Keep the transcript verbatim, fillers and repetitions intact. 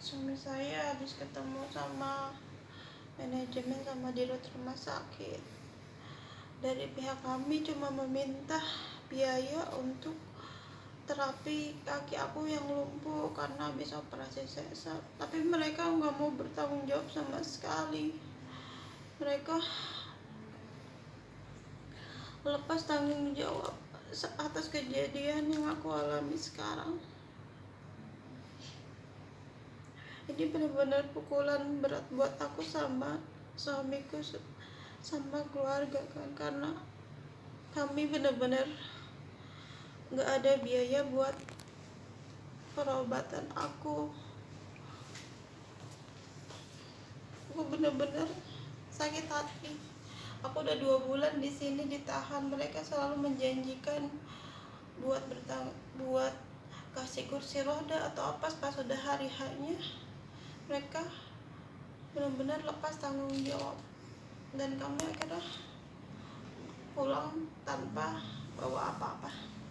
Suami saya habis ketemu sama manajemen sama dirut rumah sakit. Dari pihak kami cuma meminta biaya untuk terapi kaki aku yang lumpuh karena habis operasi sesar, tapi mereka nggak mau bertanggung jawab sama sekali. Mereka lepas tanggung jawab atas kejadian yang aku alami sekarang. Ini benar-benar pukulan berat buat aku sama suamiku sama keluarga kan, karena kami benar-benar nggak ada biaya buat perobatan aku. Aku benar-benar sakit hati. Aku udah dua bulan di sini ditahan. Mereka selalu menjanjikan buat bertang buat kasih kursi roda atau apa pas sudah hari hanya. Mereka benar-benar lepas tanggung jawab dan kami akhirnya pulang tanpa bawa apa-apa.